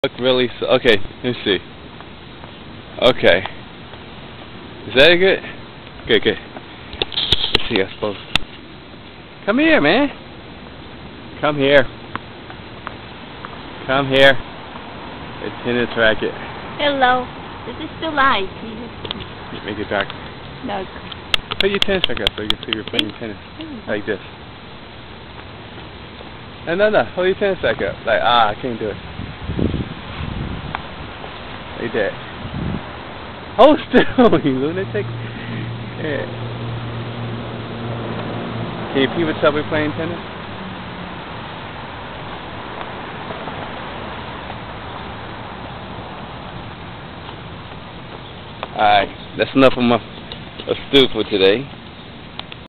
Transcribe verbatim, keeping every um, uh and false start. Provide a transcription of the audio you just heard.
Look really so okay, let me see. Okay. Is that good? Good, good. Let's see, I suppose. Come here, man. Come here. Come here. A tennis racket. Hello. Is it still live? Make it dark. No. Put your tennis racket up so you can see you're playing tennis. Like this. No, no, no. Hold your tennis racket up. Like, ah, I can't do it. Like that. Hold still, you lunatic. Yeah. Can you people tell we're playing tennis? Alright, that's enough of my of Stu for today.